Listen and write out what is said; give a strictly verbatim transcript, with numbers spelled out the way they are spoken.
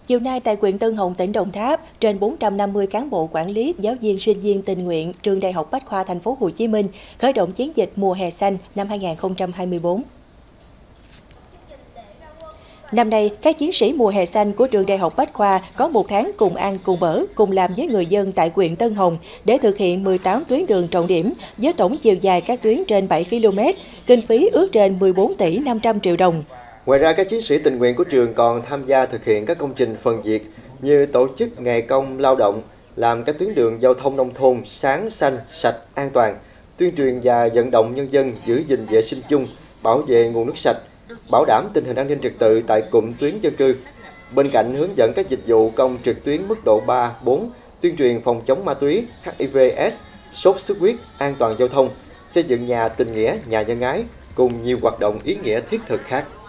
Chiều nay tại huyện Tân Hồng, tỉnh Đồng Tháp, trên bốn trăm năm mươi cán bộ quản lý, giáo viên, sinh viên tình nguyện trường Đại học Bách khoa Thành phố Hồ Chí Minh khởi động chiến dịch mùa hè xanh năm hai nghìn không trăm hai mươi tư. Năm nay, các chiến sĩ mùa hè xanh của trường Đại học Bách khoa có một tháng cùng ăn, cùng ở, cùng làm với người dân tại huyện Tân Hồng để thực hiện mười tám tuyến đường trọng điểm với tổng chiều dài các tuyến trên bảy ki lô mét, kinh phí ước trên mười bốn tỷ năm trăm triệu đồng. Ngoài ra, các chiến sĩ tình nguyện của trường còn tham gia thực hiện các công trình phần việc như tổ chức ngày công lao động, làm các tuyến đường giao thông nông thôn sáng, xanh, sạch, an toàn, tuyên truyền và vận động nhân dân giữ gìn vệ sinh chung, bảo vệ nguồn nước sạch, bảo đảm tình hình an ninh trật tự tại cụm tuyến dân cư. Bên cạnh hướng dẫn các dịch vụ công trực tuyến mức độ ba, bốn, tuyên truyền phòng chống ma túy, H I V S, sốt xuất huyết, an toàn giao thông, xây dựng nhà tình nghĩa, nhà nhân ái, cùng nhiều hoạt động ý nghĩa thiết thực khác.